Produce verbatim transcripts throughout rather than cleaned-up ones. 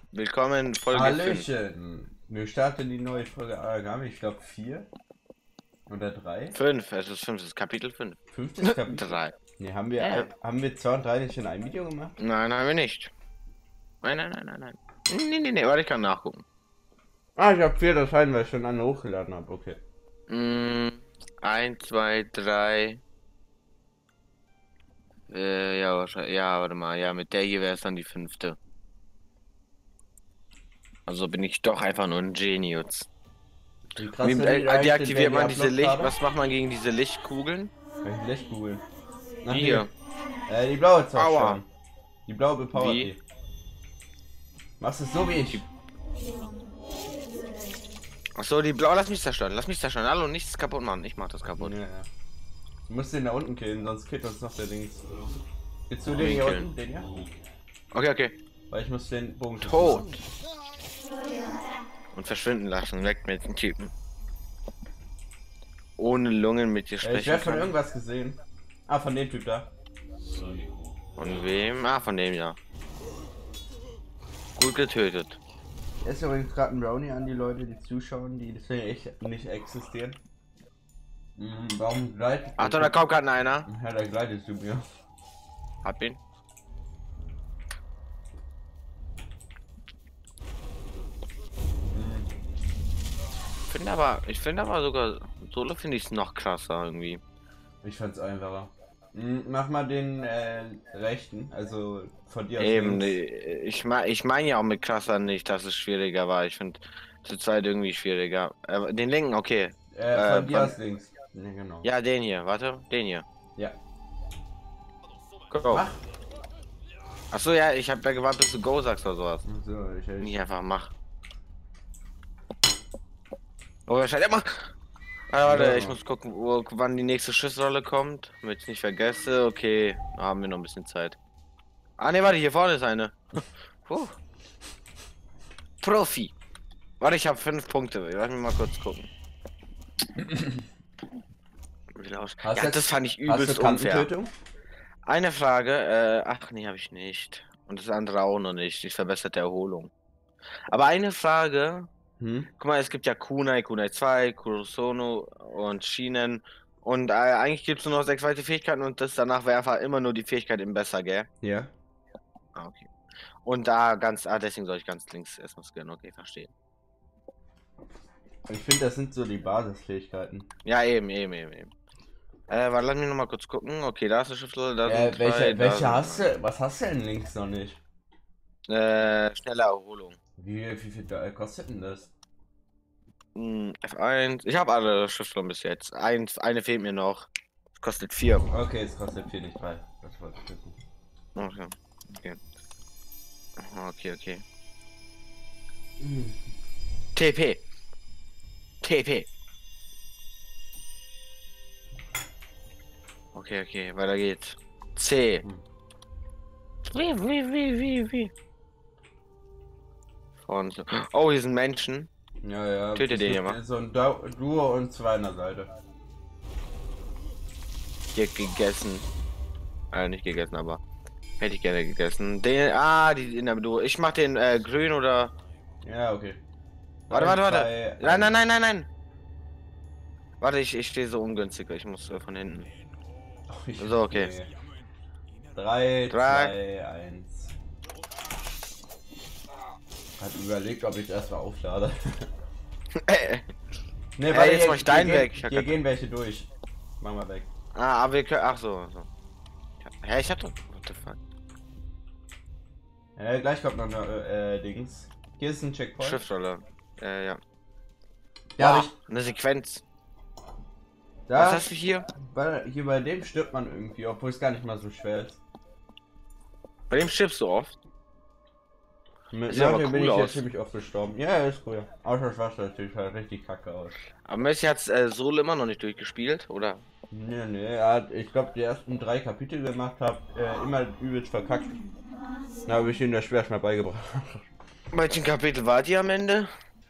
Willkommen in Folge Hallöchen. Wir starten die neue Folge Aragami, ich glaube vier oder drei. fünf, es ist fünf, es ist Kapitel fünf. Fünftes Kapitel? drei. Ne, haben wir, Ja. ein, haben wir zwei und drei nicht in einem Video gemacht? Nein, haben wir nicht. Nein, nein, nein, nein, nein. Nee, nee, nee, warte, ich kann nachgucken. Ah, ich habe vier Dateien, weil ich schon andere hochgeladen habe, okay. Mm, eins, zwei, drei. Äh, ja, wahrscheinlich, ja, warte mal, ja, mit der hier wäre es dann die fünfte. Also bin ich doch einfach nur ein Genius. Wie krass Wie sind äh, die eigentlich, deaktiviert den man Daily diese Upload Licht? gerade? Was macht man gegen diese Lichtkugeln? Welche Lichtkugeln? Nach Hier. hier. Äh, die blaue zwar Aua. schon. Die blaue bepowert Wie? die. Machst es so wie ich. Achso, die blaue, lass mich zerstören, lass mich zerstören. Hallo, nichts kaputt machen, ich mach das kaputt. Ja, ja. Du musst den da unten killen, sonst killt uns noch der Dings. Willst du den Wen hier killen? unten? Den hier? Okay, okay. Weil ich muss den Bogen Tot. Und verschwinden lassen, weg mit den Typen. Ohne Lungen mit dir Äh, ich sprechen werde von kann. irgendwas gesehen. Ah, von dem Typ da. Von wem? Ah, von dem ja. Gut getötet. Ist übrigens gerade ein Brownie an die Leute, die zuschauen, die deswegen echt nicht existieren. Mhm, warum gleitet Achtung, da kommt gerade einer. Ja, da gleitest du mir. Hab ihn. Ich finde aber, ich finde aber sogar, Solo finde ich es noch krasser irgendwie. Ich fand's einfacher. Mhm, mach mal den äh, rechten, also von dir aus Eben, links. nee, ich meine ich mein ja auch mit krasser nicht, dass es schwieriger war. Ich finde zu zweit irgendwie schwieriger. Äh, den linken, okay. Äh, Äh, von dir von- aus links. Ja, genau. Ja, den hier, warte, den hier. Ja. Go. Mach. Achso, ja, ich habe ja gewartet, bis du Go sagst oder sowas. So, ich, ich. Nicht einfach mach. Oh, wahrscheinlich, ja, mach! Ah, warte, Ja. ich muss gucken, wo, wann die nächste Schussrolle kommt, damit ich nicht vergesse. Okay, da haben wir noch ein bisschen Zeit. Ah, ne, warte, hier vorne ist eine. Puh. Profi. Warte, ich habe fünf Punkte. Lass mich mal kurz gucken. Hast Ja, jetzt- das fand ich Hast übelst du unfair. Kantentötung? Eine Frage, äh, ach nee, habe ich nicht. Und das andere auch noch nicht. Die verbesserte Erholung. Aber eine Frage. Hm? Guck mal, es gibt ja Kunai, Kunai zwei, Kurosono und Schienen. Und äh, eigentlich gibt es nur noch sechs weitere Fähigkeiten und das danach wäre einfach immer nur die Fähigkeit im Besser, gell? Ja. Ah, okay. Und da ganz, ah, deswegen soll ich ganz links erstmal scannen, okay, verstehe. Ich finde, das sind so die Basisfähigkeiten. Ja, eben, eben, eben, eben. Äh, warte, lass mich nochmal kurz gucken. Okay, da ist eine Schriftrolle, da Äh, sind zwei, welche, da welche sind- hast du? Was hast du denn links noch nicht? Äh, schnelle Erholung. Wie, wie viel da- kostet denn das? Hm, F eins. Ich habe alle Schriftrollen bis jetzt. Eins, eine fehlt mir noch. Kostet vier. Okay, es kostet vier, nicht drei. Das wollte ich wissen. Okay. Okay. Okay, okay. Hm. T P. T P. Okay, okay, weiter geht's. C. Hm. Wie, wie, wie, wie, wie. Und so. Oh, hier sind Menschen. Ja, ja. Töte es den gibt hier mal. So ein Du- Duo und zwei an der Seite. Hier gegessen. Äh, nicht gegessen, aber hätte ich gerne gegessen. Den, ah, die in der Duo. Ich mach den äh, grün oder. Ja, okay. Warte, Drei, warte, warte. zwei, Nein, nein, eins. nein, nein, nein. Warte, ich, ich stehe so ungünstig. Ich muss äh, von hinten. Oh, ich- So, okay. nee. Drei, Drei. zwei, eins. Hat überlegt, ob ich erstmal auflade. Äh, Ne, Ey, weil jetzt hier- mach ich deinen hier weg. Gehen, Ich hab hier grad- gehen welche durch. Mach mal weg. ah, aber wir können. Ach so. so. Hä, ich hab doch. What the fuck? Äh, gleich kommt noch eine äh, Dings. Hier ist ein Checkpoint. Schriftrolle. Äh, ja. Ja, Boah, hab ich. eine Sequenz. Was Da, hast du hier? bei, hier bei dem stirbt man irgendwie, obwohl es gar nicht mal so schwer ist. Bei dem stirbst du oft. Mit Sieht aber Leute bin cool ich aus. jetzt ziemlich oft gestorben. Ja, ist cool. Außer das Wasser natürlich halt richtig kacke aus. Aber Messi hat's äh, Solo immer noch nicht durchgespielt, oder? Nee, nee, er hat, ich glaube, die ersten drei Kapitel gemacht habe, äh, immer übelst verkackt. Da habe ich ihm das schwer mal beigebracht. Welchen Kapitel war die am Ende?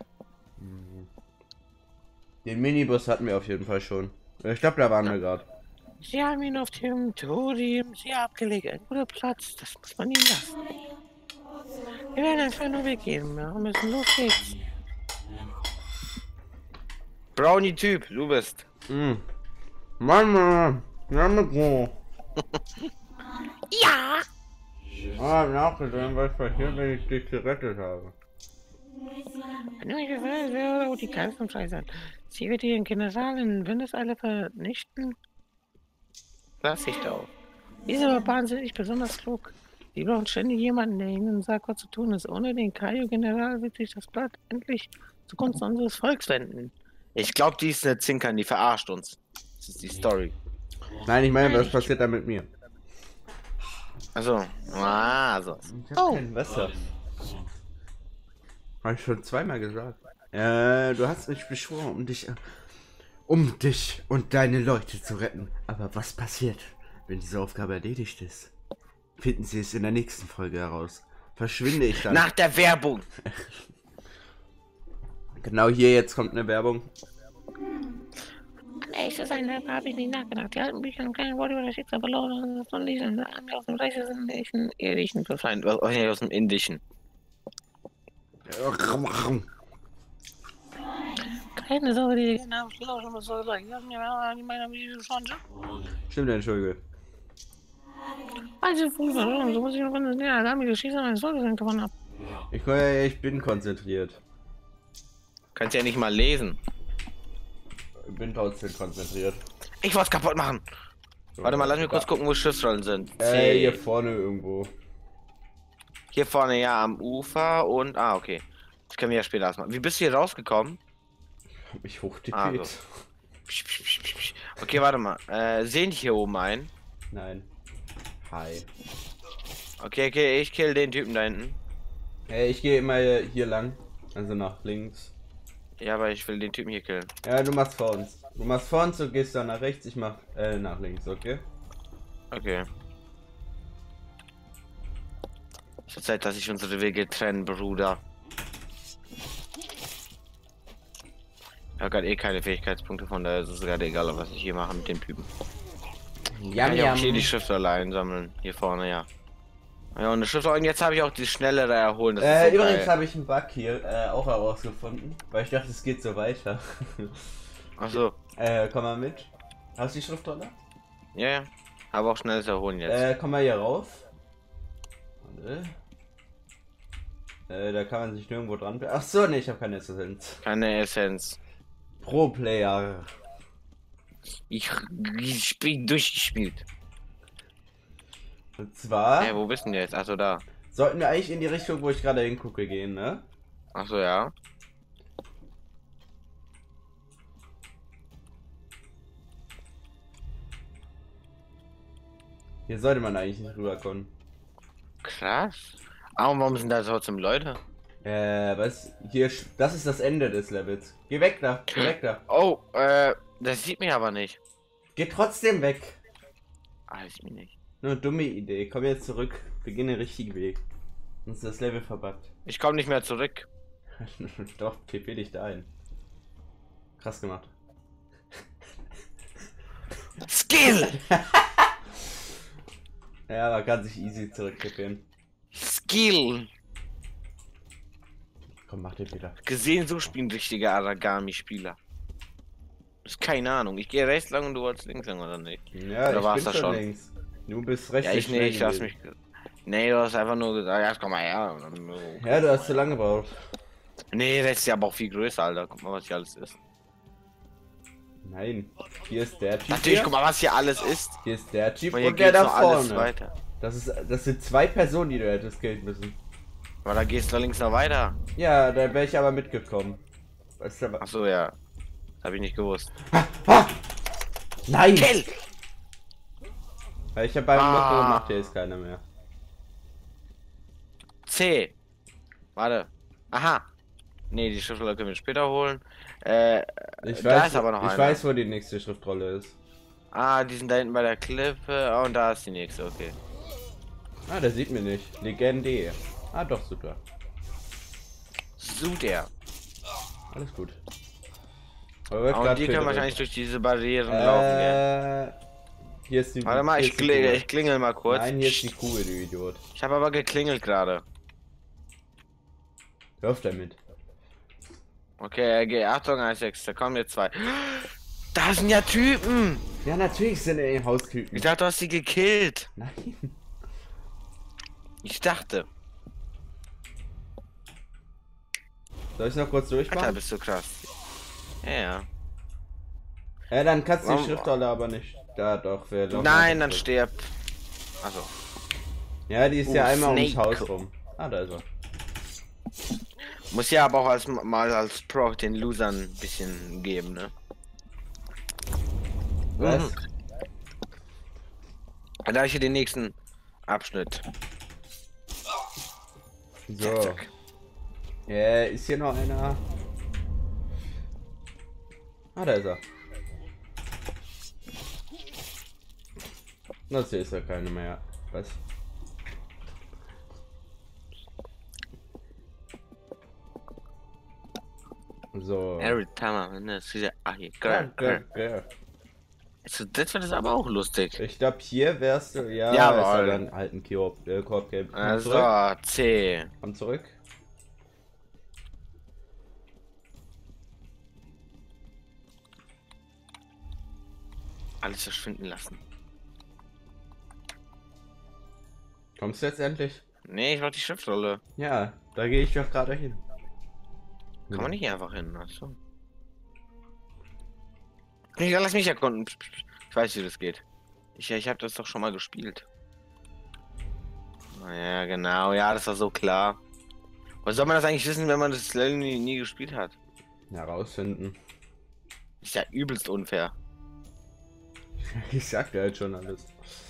Den Minibus hatten wir auf jeden Fall schon. Ich glaube, da waren wir gerade. Sie haben ihn auf dem Podium sehr abgelegt. Ein guter Platz, das muss man ihm lassen. Wir werden einfach nur weggehen. Wir müssen los geht's. Brownie-Typ, du bist. Mm. Mama, Mama. Ja! Ah, nachgesehen, was passiert, wenn ich dich gerettet habe. Oh, die Geist und Scheiße. Sie wird ihren General in Windeseile vernichten. Lass dich da auf. Die ist aber wahnsinnig besonders klug. Die brauchen ständig jemanden, der ihnen sagt, was zu tun ist. Ohne den Kaio-General wird sich das Blatt endlich zugunsten unseres Volks wenden. Ich glaube, die ist eine Zinkern, die verarscht uns. Das ist die Story. Nein, ich meine, was passiert da mit mir? Also, ah, so. Ich hab kein Wasser. Habe ich schon zweimal gesagt. Äh, du hast mich beschworen, um dich, um dich und deine Leute zu retten. Aber was passiert, wenn diese Aufgabe erledigt ist? Finden Sie es in der nächsten Folge heraus. Verschwinde ich dann. Nach der Werbung. Genau hier, jetzt kommt eine Werbung. Echte sein habe ich nicht nachgedacht. Die alten Bücher und keine Worte über das Schicksal verloren von diesen aus dem reichsten irdischen Verfeind, aus dem Indischen. Keine Sorge, die genau schon was soll sagen. Die meinen, wie du schon Stimmt, Entschuldige. Also, früh verloren, so muss ich noch in der Dame geschießen, wenn es so gewonnen habe. Ich, ich bin konzentriert. Kannst ja nicht mal lesen. Ich bin trotzdem konzentriert. Ich wollte es kaputt machen. So, warte mal, lass mich kurz gucken, wo Schiffsrollen sind. Äh, hier vorne irgendwo. Hier vorne, ja, am Ufer und... Ah, okay. Das können wir ja später erstmal. Wie bist du hier rausgekommen? Ich hab mich hochtippet. Ah, so. Okay, warte mal. Äh, sehen die hier oben ein? Nein. Hi. Okay, okay, ich kill den Typen da hinten. Hey, ich gehe immer hier lang. Also nach links. Ja, aber ich will den Typen hier killen. Ja, du machst vor uns. Du machst vor uns und gehst dann nach rechts, ich mach äh, nach links, okay? Okay. Es wird Zeit, dass sich unsere Wege trennen, Bruder. Ich habe gerade eh keine Fähigkeitspunkte, von daher ist es gerade egal, was ich hier mache mit dem Typen. Ja, Kann ich ja. auch hier die Schriftrolle einsammeln. Hier vorne, ja. Ja, und eine Schriftrolle. Und jetzt habe ich auch die schnellere erholen. Das Äh, ist so übrigens habe ich einen Bug hier äh, auch herausgefunden, weil ich dachte, es geht so weiter. Achso. Äh, komm mal mit. Hast du die Schriftrolle? Ja, ja. Aber auch schnelles Erholen jetzt. Äh, komm mal hier rauf. Warte. Äh, da kann man sich nirgendwo dran. Ach so, ne, ich habe keine Essenz. Keine Essenz. Pro Player. Ich, ich bin durchgespielt. Und zwar. Hey, wo bist denn jetzt? Achso, da. Sollten wir eigentlich in die Richtung, wo ich gerade hingucke, gehen, ne? Achso, ja. Hier sollte man eigentlich nicht rüberkommen. Krass. Aber warum sind da trotzdem Leute? Äh, was? Hier, das ist das Ende des Levels. Geh weg da, geh weg da. Oh, äh, das sieht mich aber nicht. Geh trotzdem weg. Ah, das sieht mich nicht. Nur eine dumme Idee. Komm jetzt zurück. Beginne den richtigen Weg. Sonst ist das Level verbuggt. Ich komme nicht mehr zurück. Doch, T P dich da ein. Krass gemacht. Skill! Ja, man kann sich easy zurücktippen. Skill! Komm, mach den wieder. Gesehen, so spielen richtige Aragami-Spieler. Das ist keine Ahnung. Ich gehe rechts lang und du wolltest links lang, oder nicht? Ja, oder ich war's bin das schon schon? links. Du bist rechts. Ja, ich nicht, ich lass mich. Nee, du hast einfach nur gesagt, ja, komm mal her. Und dann, oh. Ja, du hast zu lange gebraucht. Nee, das ist ja aber auch viel größer, Alter. Guck mal, was hier alles ist. Nein, hier ist der Typ. Natürlich, hier. guck mal, was hier alles ist. Hier ist der Typ Und hier und der geht's da noch alles vorne. weiter. Das ist, das sind zwei Personen, die du hättest killen müssen. Aber da gehst du links noch weiter. Ja, da wäre ich aber mitgekommen. Weißt du, Ach so, ja. Hab ich nicht gewusst. Nein! Kill! Weil ich habe beim Ah. Motto gemacht, hier ist keiner mehr. C. Warte. Aha. Nee, die Schriftrolle können wir später holen. Äh, Ich da weiß, ist aber noch ich einer. weiß, wo die nächste Schriftrolle ist. Ah, die sind da hinten bei der Klippe. Oh, und da ist die nächste, okay. Ah, der sieht mir nicht. Legende. Ah, doch, super. Super. Alles gut. Aber Und die können wahrscheinlich durch diese Barrieren laufen gehen. äh, Hier ist die. Warte mal, hier ich, ist die klingel, Kugel. ich klingel mal kurz. Nein, hier ist die Kugel, du Idiot. Ich habe aber geklingelt gerade. Hör auf damit. Okay, okay, Achtung, eins sechs, da kommen jetzt zwei. Da sind ja Typen! Ja, natürlich sind er Haustypen. Ich dachte, du hast sie gekillt. Nein. Ich dachte. Soll ich noch kurz Alter, durchmachen? bist du krass. Ja, ja. Ja, dann kannst du die Warum- Schriftrolle aber nicht. Da doch, wir laufen Nein, dann zurück. stirb. Also. Ja, die ist Oh, ja einmal ums Snake. Haus rum. Ah, da ist er. Muss ja aber auch als mal als Pro den Losern ein bisschen geben, ne? Was? Mhm. Dann habe ich hier den nächsten Abschnitt. So. Zack. Ja, ist hier noch einer? Ah, da ist er. Das hier ist ja keine mehr. Was? So. Every time I'm in a city, I hear Ja, girl, girl. ja, ja. Also, das wird das aber auch lustig. Ich glaube, hier wärst du. Ja, Jawohl. ist aber ein alten Koop, äh, Koop Game. Komm Also, zurück. C. Komm zurück. Alles verschwinden lassen. Kommst du jetzt endlich? Nee, ich mach die Schriftrolle. Ja, da gehe ich doch gerade hin. Kann man nicht einfach hin, achso. Nee, lass mich erkunden. Ich weiß, wie das geht. Ich, ich habe das doch schon mal gespielt. Ja, genau. Ja, das war so klar. Was soll man das eigentlich wissen, wenn man das Level nie, nie gespielt hat? Herausfinden. Ist ja übelst unfair. Ich sag dir halt schon alles.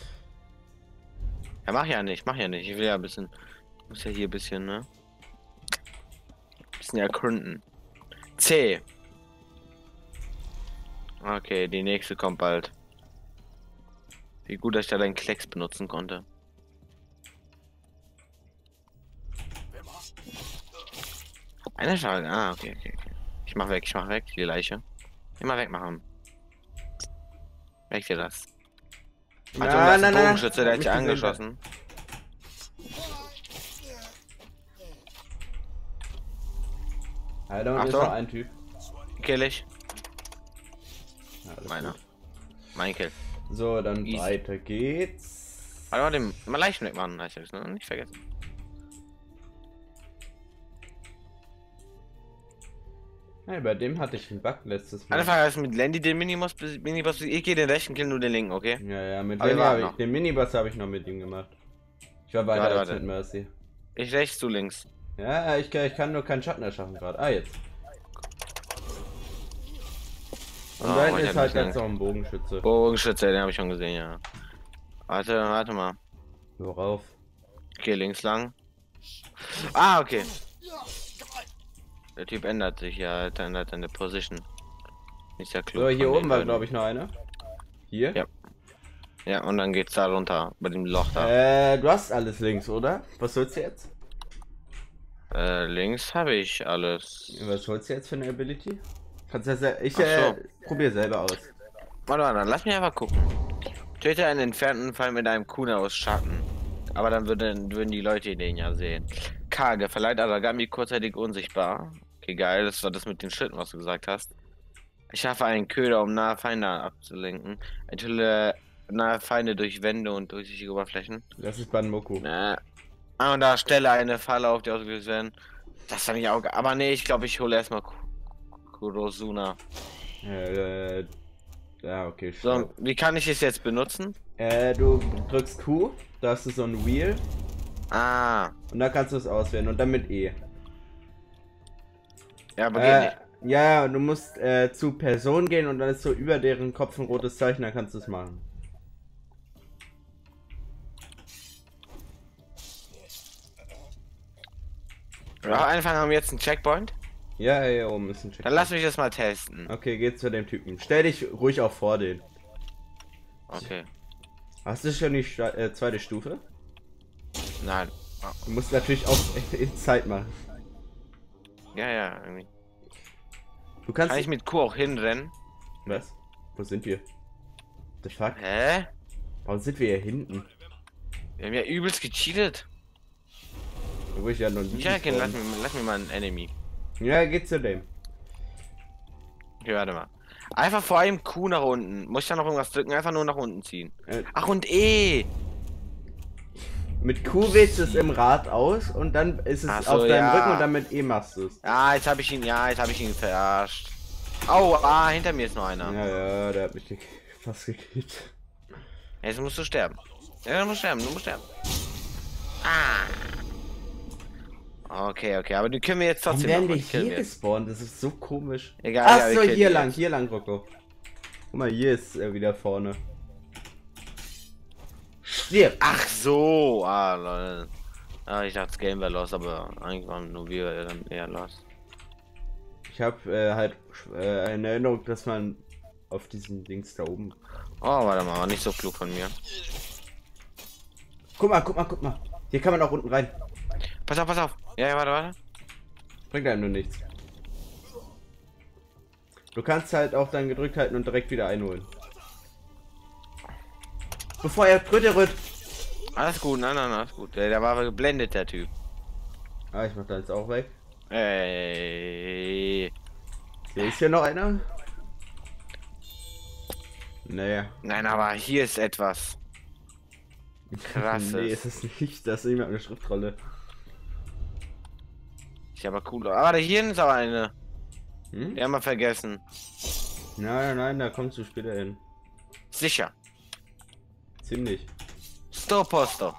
Ja, mach ja nicht, mach ja nicht. Ich will ja ein bisschen. Muss ja hier ein bisschen, ne? Bisschen erkunden. C. Okay, die nächste kommt bald. Wie gut, dass ich da deinen Klecks benutzen konnte. Eine Frage. Ah, okay, okay, okay. Ich mach weg, ich mach weg, die Leiche. Immer wegmachen. Weg dir das. Na, Achtung, da ist na, ein na. Bogenschütze, der hat Mich dich gesehen. angeschossen. Alter, und ist Achtung. noch ein Typ. Kill ich. Ja, alles Meiner. gut. Mein Kill. So, dann Easy. weiter geht's. Warte mal, den mal leicht wegmachen, heißt das, ne? Nicht vergessen. Hey, bei dem hatte ich einen Bug letztes Mal. Eine Frage ist mit Landy den Miniboss, Miniboss, ich gehe den rechten Kill, nur den linken, okay? Ja, ja, mit Aber dem wir habe warten ich, noch. den Miniboss habe ich noch mit ihm gemacht. Ich war weiter Warte, als warte. mit Mercy. Ich rechts, du links. Ja, ich, kann- ich kann nur keinen Schatten erschaffen gerade. Ah, jetzt. Und Oh, da hinten ich ist hab halt nicht jetzt noch ein Bogenschütze. Bogenschütze, den habe ich schon gesehen, ja. Warte, warte mal. Worauf? Okay, links lang. Ah, okay. Der Typ ändert sich ja, der ändert seine Position. Ist ja klug. So, hier von oben den war Leuten. glaube ich noch einer. Hier? Ja. Ja, und dann geht's da runter, bei dem Loch da. Äh, du hast alles links, oder? Was holst du jetzt? Äh, links habe ich alles. Was holst du jetzt für eine Ability? Kannst du das, ich Ach so. äh, probier selber aus. Warte mal, dann lass mich einfach gucken. Töte einen entfernten Fall mit einem Kuna aus Schatten. Aber dann würden, würden die Leute den ja sehen. Karge, verleiht Aragami kurzzeitig unsichtbar. Okay, geil, das war das mit den Schritten, was du gesagt hast. Ich schaffe einen Köder, um nahe Feinde abzulenken. Enthülle nahe Feinde durch Wände und durchsichtige Oberflächen. Das ist Banmoku. Äh, ah, und da stelle eine Falle auf, die ausgelöst werden. Das fand ich auch. ge- Aber nee, ich glaube, ich hole erstmal Ku- Kurosuna. Äh, ja, okay. So, schau. wie kann ich es jetzt benutzen? Äh, du drückst Q, da hast du so ein Wheel Ah, und da kannst du es auswählen und dann mit E. ja, aber geht Äh, nicht. ja, du musst äh, zu Person gehen und dann ist so über deren Kopf ein rotes Zeichen, dann kannst du es machen. Ja, einfach haben wir jetzt einen Checkpoint. Ja, hier oben ist ein Check. Dann lass mich das mal testen. Okay, geh zu dem Typen. Stell dich ruhig auch vor den. Okay. Hast du schon die Sta äh, zweite Stufe? Nein. Du musst natürlich auch in Zeit machen. Ja, ja, irgendwie. Du kannst. Kann ich mit Q auch hinrennen? Was? Wo sind wir? The fuck? Hä? Warum sind wir hier hinten? Wir haben ja übelst gecheatet. Wo ich ja noch nie Ja, okay, lass gespawnt. mir, lass mir mal einen Enemy. Ja, geht zu dem. Okay, warte mal. Einfach vor allem Q nach unten. Muss ich da noch irgendwas drücken? Einfach nur nach unten ziehen. Äh, Ach, und E! mit Q wählst du es im Rad aus und dann ist es Ach so, auf deinem ja. Rücken und dann mit E machst du es. Ja, jetzt habe ich ihn, ja, jetzt habe ich ihn verarscht. Au, ah, hinter mir ist noch einer. Ja, ja, der hat mich ge fast gekillt. Jetzt musst du sterben. Ja, du musst sterben, du musst sterben. Ah. Okay, okay, aber die können wir jetzt Warum trotzdem werden noch wir mal killen hier jetzt. gespawnt? Das ist so komisch. Egal, Ach ja, wir so, killen hier die lang, jetzt. hier lang, Rocco. Guck mal, hier ist er wieder vorne. Stirb! Ach so, ah, Leute. Ah, ich dachte, das Game wäre los, aber eigentlich waren nur wir dann eher los. Ich habe äh, halt äh, eine Erinnerung, dass man auf diesen Dings da oben. Oh, warte mal, war nicht so klug von mir. Guck mal, guck mal, guck mal. Hier kann man auch unten rein. Pass auf, pass auf. Ja, ja, warte, warte. Bringt einem nur nichts. Du kannst halt auch dann gedrückt halten und direkt wieder einholen. Bevor er Tröte rührt. Alles gut, nein, nein, alles gut. Der, der war geblendet, der Typ. Ah, ich mach da jetzt auch weg. Ey. Hier ist hier noch einer. Naja. Nein, aber hier ist etwas. Krasses. Nee, ist es nicht. Das ist jemand eine Schriftrolle. Ist aber cool. Aber warte, hier ist aber eine. Hm? Die haben wir vergessen. Nein, nein, da kommst du später hin. Sicher. Ziemlich. Sto posto.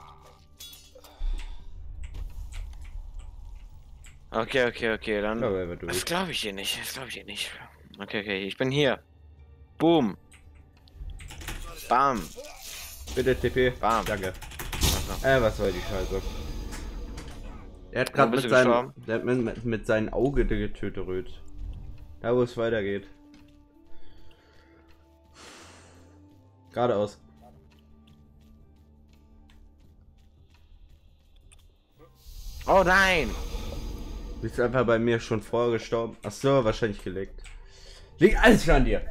Okay, okay, okay, dann. Ja, aber er wird durch. Das glaube ich hier nicht. Das glaube ich hier nicht. Okay, okay, ich bin hier. Boom. Bam. Bitte T P. Bam. Danke. Achso. Äh, was soll die Scheiße? Er hat Wo gerade bist mit du seinem, gestorben? der hat mit, mit, mit seinem Auge getötet. Da wo es weitergeht. Geradeaus. Oh nein! Du bist einfach bei mir schon vorher gestorben. Ach so, wahrscheinlich geleckt. Liegt alles schon an dir.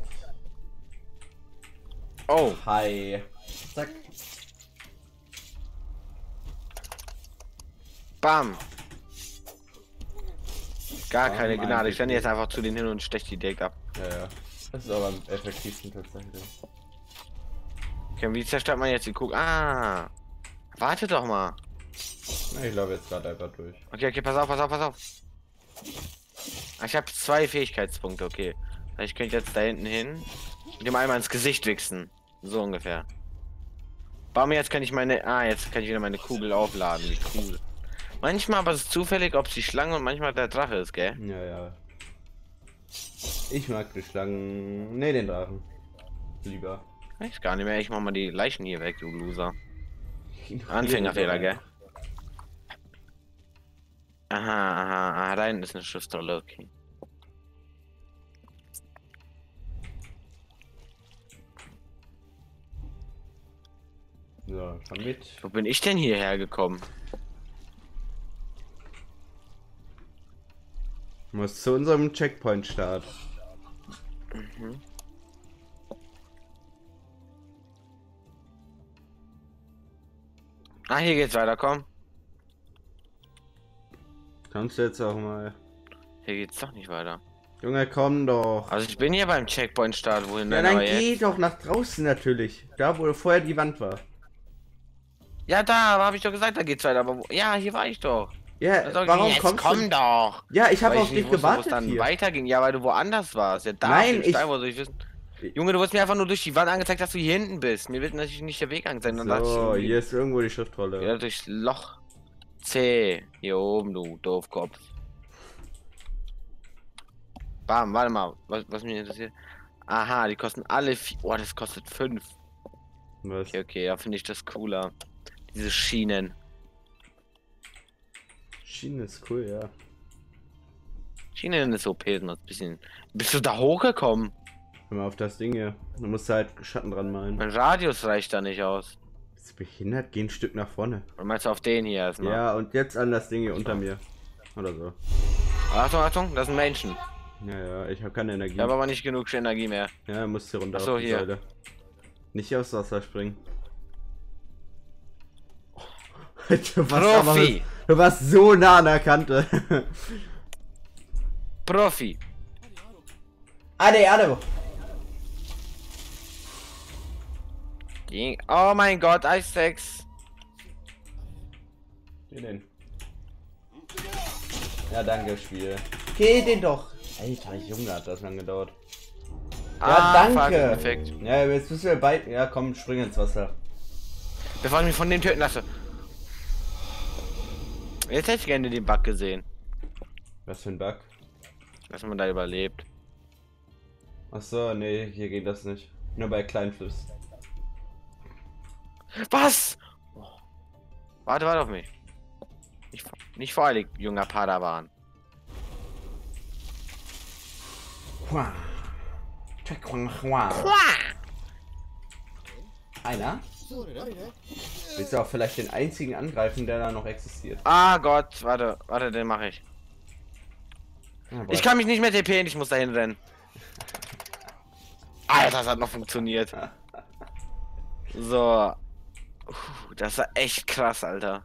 Oh. Hi. Zack. Bam. Gar Bam, keine Gnade. eigentlich Ich renne jetzt nicht. einfach zu denen hin und stech die direkt ab. Ja, ja. Das ist aber am effektivsten tatsächlich. Okay, wie zerstört man jetzt die Kugel? Ah. Warte doch mal. Na, ich laufe jetzt gerade einfach durch. Okay, okay, pass auf, pass auf, pass auf. Ah, ich habe zwei Fähigkeitspunkte, okay. Ich könnte jetzt da hinten hin und dem einmal ins Gesicht wichsen. So ungefähr. Bam, jetzt kann ich meine... Ah, jetzt kann ich wieder meine Kugel aufladen. Wie cool. Manchmal aber ist es zufällig, ob es die Schlange und manchmal der Drache ist, gell? Ja, ja. Ich mag die Schlangen. Ne, den Drachen. Lieber. Weiß gar nicht mehr. Ich mach mal die Leichen hier weg, du Loser. Anfängerfehler, gell? Aha, aha, aha, da hinten ist eine Schriftrolle, okay. So, komm mit. Wo bin ich denn hierher gekommen? Muss zu unserem Checkpoint-Start. Mhm. Ah, hier geht's weiter, komm. Kannst du jetzt auch mal. Hier geht's doch nicht weiter. Junge, komm doch. Also ich bin hier beim Checkpoint-Start, wohin Ja, denn dann aber geh jetzt? doch nach draußen natürlich. Da, wo vorher die Wand war. Ja, da habe ich doch gesagt, da geht's weiter. Aber wo... Ja, hier war ich doch. Ja, Da sag ich, warum jetzt kommst komm du? doch. Ja, ich habe Weil auf ich dich nicht wusste, wo es gewartet dann hier. weiterging. Ja, weil du woanders warst. Ja, da Nein, auf dem ich- Stein, wo soll ich wissen. Junge, du wurdest mir einfach nur durch die Wand angezeigt, dass du hier hinten bist. Mir wird natürlich nicht der Weg angezeigt. Dann dachte ich So, irgendwie- hier ist irgendwo die Schriftrolle. Ja, durchs Loch. C. Hier oben, du Doofkopf. Bam, warte mal. Was, was mich interessiert. Aha, die kosten alle vier. Oh, das kostet fünf. Was? Okay, okay, da finde ich das cooler. Diese Schienen. Schiene ist cool, ja. Schienen ist O P, noch ein bisschen. Bist du da hochgekommen? Hör mal auf das Ding hier. Du musst halt Schatten dran malen. Mein Radius reicht da nicht aus. Bist du behindert? Geh ein Stück nach vorne. Und meinst du auf den hier erstmal? Ja, und jetzt an das Ding hier unter mir. Oder so. Achtung, Achtung, das ist ein Menschen. Ja, ja, ich habe keine Energie. Ich habe aber nicht genug Energie mehr. Ja, musst hier runter Ach so, auf die hier. Säule. Nicht aufs Wasser springen. Du warst, Profi. aber, du warst so nah an der Kante. Profi. Ade, ade. Oh mein Gott, Eis sechs. Wie denn? Ja, danke, Spiel. Geh den doch. Alter, Junge, hat das lang gedauert. Ja, Ah, danke. Perfekt. Ja, jetzt müssen wir beide. Ja, komm, spring ins Wasser. Bevor ich mich von dem töten lasse. Jetzt hätte ich gerne den Bug gesehen. Was für ein Bug? Dass man da überlebt. Ach so, nee, hier geht das nicht. Nur bei kleinen Fluss. Was? Oh. Warte, warte auf mich. Nicht, nicht voreilig, junger Padawan. Hua. Einer? Willst du auch vielleicht den einzigen angreifen, der da noch existiert? Ah Gott, warte, warte, den mache ich. Ja, Ich kann mich nicht mehr T P, ich muss dahin rennen. Alter, das hat noch funktioniert. So. Puh, das war echt krass, Alter.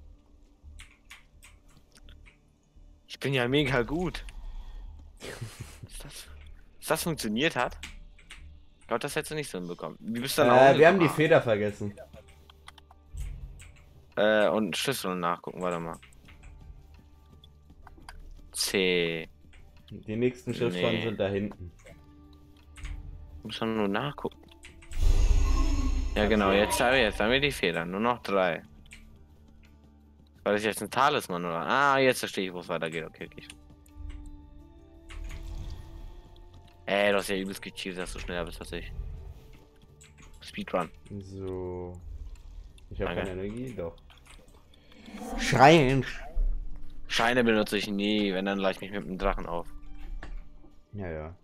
Ich bin ja mega gut. Ist das, dass das funktioniert hat? Ich glaube, das hättest du nicht so hinbekommen. Wie bist du dann äh, auch wir haben die Feder vergessen. Äh, und Schlüssel nachgucken, warte mal. C. Die nächsten Schriftzeichen Nee. sind da hinten. Muss man nur nachgucken. Ja genau, jetzt haben wir jetzt haben wir die Fehler. Nur noch drei. War das jetzt ein Talisman oder? Ah, jetzt verstehe ich, wo es weitergeht. Okay, okay. Ey, du hast ja übelst gecheatet, dass du schneller bist als ich. Speedrun. So. Ich habe Danke. keine Energie, doch. Schreien! Scheine benutze ich nie, wenn dann leicht mich mit dem Drachen auf. Ja, ja.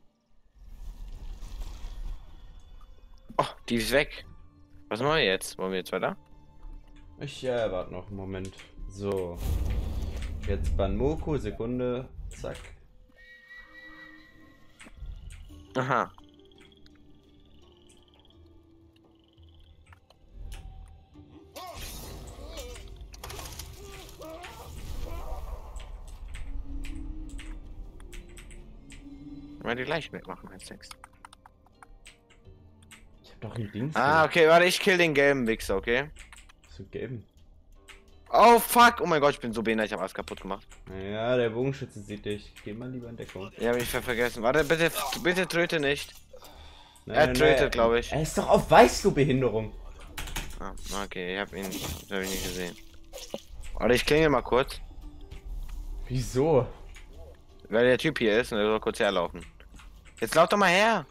Oh, die ist weg. Was machen wir jetzt? Wollen wir jetzt weiter? Ich äh, warte noch einen Moment. So. Jetzt Banmoku, Sekunde. Zack. Aha. Mal die gleich wegmachen als Sex. Ich hab doch ein Ding. Ah, okay, warte, ich kill den gelben Wichser, okay? Zu geben. Oh fuck! Oh mein Gott, ich bin so behindert, ich habe alles kaputt gemacht. Ja, der Bogenschütze sieht dich. Geh mal lieber in Deckung. Ja, hab ich ver vergessen. Warte, bitte, bitte töte nicht. Nein, Er nein, tötet, nein, glaube ich. Er ist doch auf Weiß, du Behinderung. Ah, okay, ich hab ihn, das hab ich nicht gesehen. Warte, ich klingel mal kurz, Wieso? weil der Typ hier ist und er soll kurz herlaufen. Jetzt lauf doch mal her!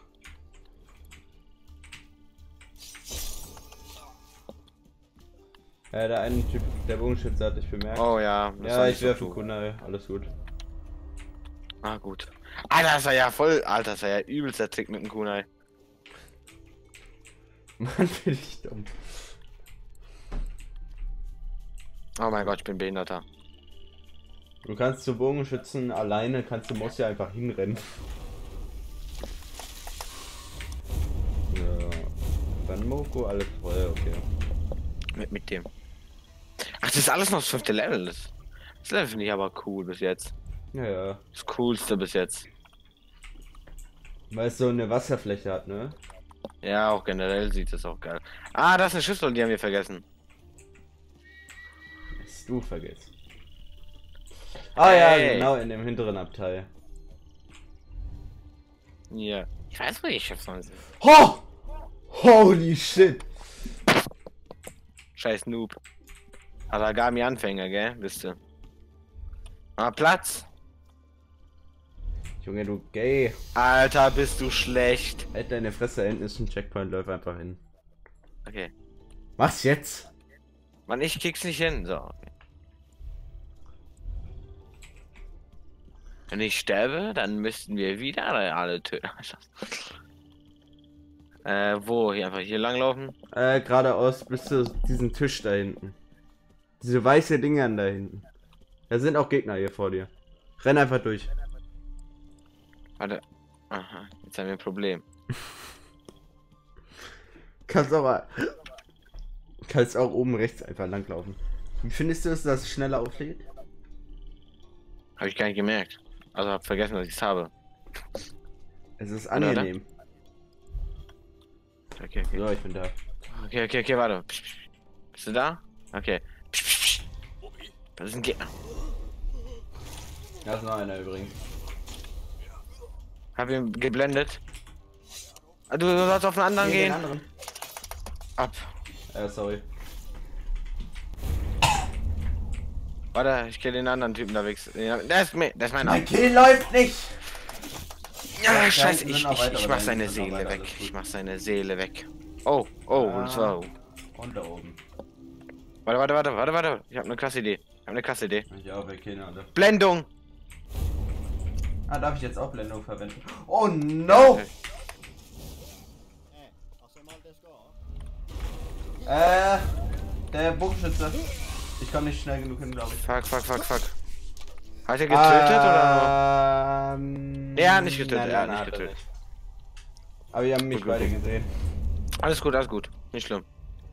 Ja, der eine Typ, der Bogenschütze hat dich bemerkt. Oh ja, das ja, war ich nicht so werfe klug. Kunai, alles gut. Ah, gut. Alter, das war ja voll. Alter, das war ja übelster Trick mit dem Kunai. Mann, bin ich dumm. Oh mein Gott, ich bin behinderter. Du kannst zu Bogenschützen alleine, kannst du Moss ja einfach hinrennen. Ja. Dann Moko, alles voll, okay. Mit, mit dem. Ach, das ist alles noch das fünfte Level. Das, das Level finde ich aber cool bis jetzt. Ja, ja. Das coolste bis jetzt. Weil es so eine Wasserfläche hat, ne? Ja, auch generell sieht es auch geil. Ah, das ist eine Schüssel, die haben wir vergessen. Hast du vergessen. Ah ja, Hey. genau, in dem hinteren Abteil. Ja. Ich weiß, wo die Schiffsmann sind. Ho! Holy shit! Scheiß Noob. Aragami-Anfänger, gell? Bist du. Ah, Platz. Junge, du gay. Alter, bist du schlecht. Halt deine Fresse, hinten ist ein Checkpoint, läuf einfach hin. Okay. Mach's jetzt! Mann, ich krieg's nicht hin. So, okay. Wenn ich sterbe, dann müssten wir wieder alle töten. äh, wo? Hier einfach hier langlaufen? Äh, geradeaus bis zu diesem Tisch da hinten. Diese weiße Dinger da hinten. Da sind auch Gegner hier vor dir. Renn einfach durch. Warte. Aha, jetzt haben wir ein Problem. Kannst auch, kannst auch oben rechts einfach langlaufen. Wie findest du es, dass es schneller auflädt? Habe ich gar nicht gemerkt. Also hab vergessen, dass ich es habe. Es ist Oder, oder? angenehm. Okay, okay. So, ich bin da. Okay, okay, okay, warte. Psch, psch, psch. Bist du da? Okay. Psch, psch, psch. Das ist ein Gegner. Da ist noch einer übrigens. Hab ihn geblendet. Ah, du, du sollst auf einen anderen Nee, den gehen. anderen. Ab. Äh, sorry. Warte, ich kill den anderen Typen da weg. Der ist, mir- der ist mein Mein Arm. Kill läuft nicht! Ja, Ja, scheiße, hinten ich, sind noch ich, weitere, ich mach da seine hinten sind noch Seele weitere, weg. alles gut. Ich mach seine Seele weg. Oh, oh, Ah. und zwar. Und da oben. Warte, warte, warte, warte, warte. Ich hab eine krasse Idee. Ich hab eine krasse Idee. Ich auch, wir killen alle. Blendung! Ah, darf ich jetzt auch Blendung verwenden? Oh no! Okay. Äh, der Bogenschütze. Ich komme nicht schnell genug hin, glaube ich. Fuck, fuck, fuck, fuck. Hat er getötet oder Ähm, nur? Er hat nicht getötet, nein, er hat nein, nicht er getötet. nicht. Aber wir haben mich Gut, gut, beide gut. gesehen. Alles gut, alles gut. Nicht schlimm.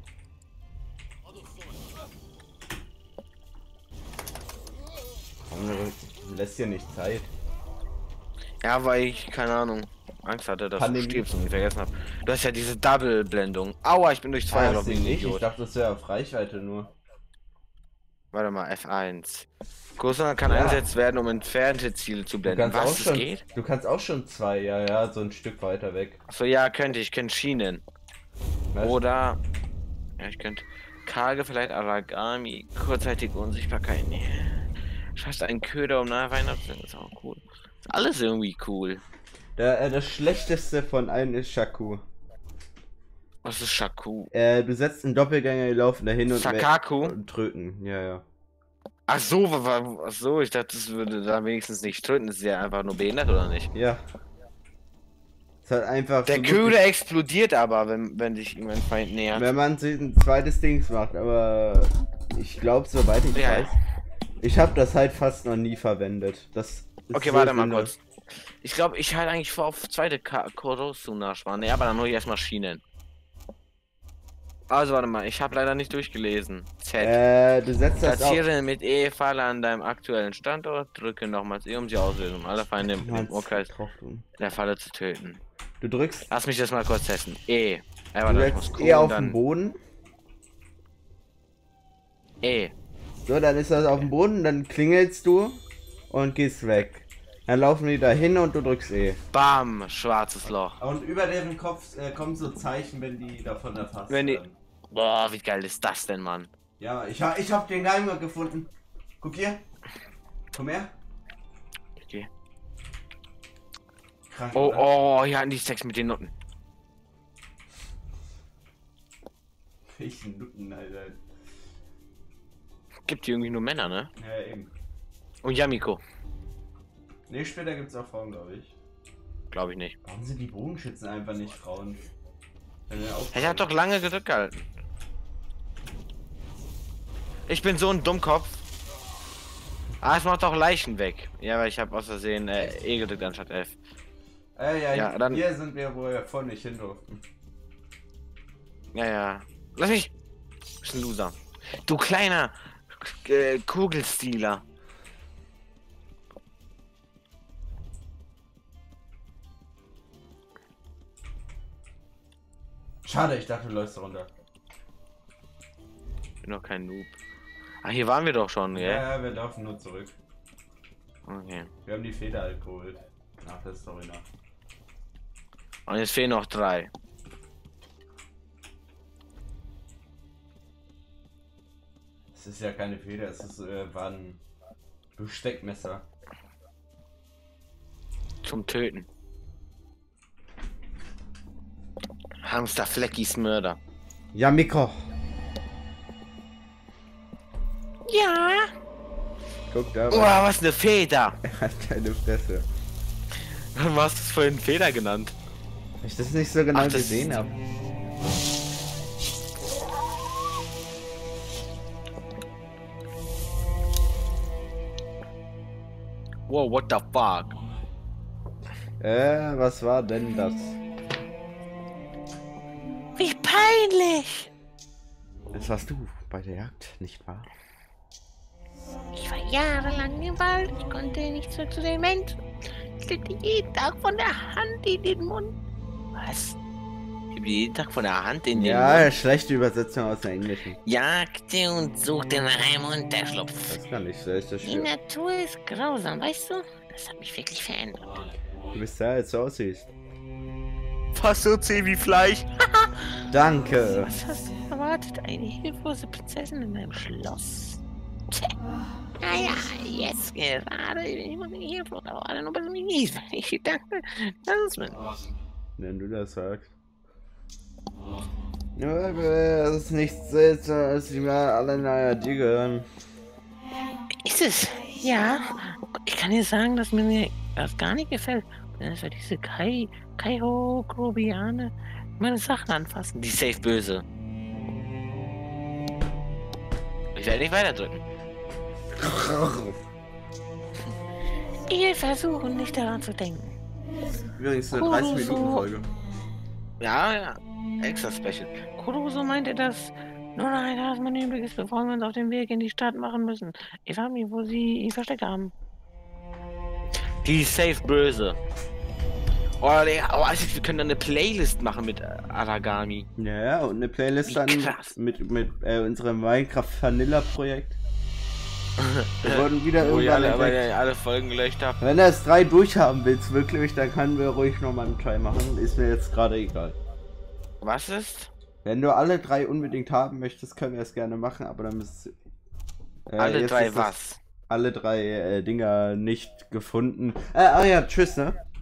Warum lässt dir nicht Zeit? Ja, weil ich, keine Ahnung, Angst hatte, dass Pandemie. du stirbst und ich vergessen hab. Du hast ja diese Double-Blendung. Aua, ich bin durchs Feuer Ah, gelaufen, sie wie ein nicht. Ich Idiot. dachte, das wäre auf Reichweite nur. Warte mal, F eins. Größer kann Ja. eingesetzt werden, um entfernte Ziele zu Du blenden. kannst Was, auch das schon. geht? Du kannst auch schon zwei, ja, ja, so ein Stück weiter weg. Achso, ja, könnte ich. könnte Schienen. Was? Oder, ja, ich könnte karge, vielleicht Aragami, kurzzeitige Unsichtbarkeit. Nee. Fast ein Köder um nahe Weihnachten. Das ist auch cool. Ist alles irgendwie cool. Der, äh, das schlechteste von allen ist Shaku. Was ist Shaku? Äh, du setzt einen Doppelgänger, die laufen dahin und, Sakaku? und tröten. Ja, ja. Ach so, wa- wa- ach so, ich dachte, das würde da wenigstens nicht töten. Das ist ja einfach nur behindert, oder nicht? Ja. Es hat einfach. Der so Köder explodiert aber, wenn, wenn sich ihm ein Feind nähert. Wenn man sich ein zweites Dings macht, aber ich glaube, soweit ich Ja, weiß, ich habe das halt fast noch nie verwendet. Das ist Okay, so warte mal sinnlos. kurz. Ich glaube, ich halte eigentlich vor, auf zweite Korosu nachsparen. Ne, aber dann hole ich erstmal Schienen. Also, warte mal, ich habe leider nicht durchgelesen. Z. Äh, du setzt das auf. Platziere mit E Falle an deinem aktuellen Standort, drücke nochmals E, um sie auszulösen, um alle Feinde im, im Kannst Umkreis drauf tun. der Falle zu töten. Du drückst, Lass mich das mal kurz testen. E. Äh, du warte, ich muss setzt gucken, eher auf dann den Boden. E. So, dann ist das auf dem Boden, dann klingelst du und gehst weg. Dann laufen die dahin und du drückst E. Bam, schwarzes Loch. Und über deren Kopf äh, kommen so Zeichen, wenn die davon erfasst Wenn die- werden. Boah, wie geil ist das denn, Mann? Ja, ich, ha ich hab den Geimer gefunden. Guck hier. Komm her. Okay. Krank, Oh, oder? oh, ja, die Sex mit den Nutten. Welchen Nutten, Alter. Gibt hier irgendwie nur Männer, ne? Ja, eben. Und Yamiko. Ne, später gibt's auch Frauen, glaube ich. Glaube ich nicht. Warum sind die Bogenschützen einfach nicht Frauen? Wenn wir Er hat doch lange gedrückt gehalten. Ich bin so ein Dummkopf. Ah, es macht doch Leichen weg. Ja, weil ich habe aus Versehen äh, E gedrückt anstatt F. Äh, ja, Ja, dann- hier sind wir, wo wir vorhin nicht hin durften. Ja, ja. Lass mich! Bist ein Loser. Du kleiner äh, Kugelstealer. Schade, ich dachte, du läufst runter. Bin doch kein Noob. Ah, hier waren wir doch schon, gell? Ja, ja, wir laufen nur zurück. Okay. Wir haben die Feder halt geholt. Nach der Story nach. Und jetzt fehlen noch drei. Es ist ja keine Feder, es ist, äh, war ein Besteckmesser. Zum Töten. Hamster Fleckis Mörder. Ja, Mikro. Ja. Guck da, Oh, was eine Feder. er hat keine Fresse. Was hast du es vorhin Feder genannt? Weil ich das nicht so genau Ach, das gesehen ist- habe. Wow, what the fuck? Äh, was war denn das? Wie peinlich! Das warst du bei der Jagd, nicht wahr? Ich war jahrelang im Wald, ich konnte nicht zurück zu den Menschen. Ich lebte jeden Tag von der Hand in den Mund. Was? Ich lebte jeden Tag von der Hand in den Ja, Mund? schlechte Übersetzung aus dem Englischen. Jagte und suchte nach einem Unterschlupf. Das kann nicht so, ist das Die schön. Natur ist grausam, weißt du? Das hat mich wirklich verändert. Du bist da, als du aussiehst. Fast so zäh wie Fleisch. Danke. Was hast du erwartet? Eine hilflose Prinzessin in einem Schloss? Tja. Naja, jetzt gerade bin ich hilflos, aber alle nur bis mich nicht, weil ich dachte, das ist mein. Wenn du das sagst. Ja, das ist nichts Seltsames, die mir alle naja, dir gehören. Ist es? Ja. Ich kann dir sagen, dass mir mir das gar nicht gefällt. Denn es war diese Kai, Kaiho Grobiane meine Sachen anfassen. Die ist safe böse. Ich werde nicht weiterdrücken. Ich will versuchen, nicht daran zu denken. Übrigens eine dreißig Minuten Folge. Ja, ja. Extra Special. Kuruso meinte, dass nur noch ein Haus übrig ist, bevor wir uns auf den Weg in die Stadt machen müssen. Ich frage mich, wo sie ihn versteckt haben. Die ist safe böse. Oh, Digga, oh, also wir können dann eine Playlist machen mit äh, Aragami. Ja, und eine Playlist dann mit, mit äh, unserem Minecraft Vanilla Projekt. Wir wurden wieder Wo ich irgendwann alle, aber entdeckt. alle Folgen gelöscht habe. Wenn du das drei durchhaben willst, wirklich, dann können wir ruhig nochmal einen Try machen. Ist mir jetzt gerade egal. Was ist? Wenn du alle drei unbedingt haben möchtest, können wir es gerne machen, aber dann müsst äh, Alle jetzt drei ist das- was? Alle drei äh, Dinger nicht gefunden. Äh, ah ja, tschüss, ne?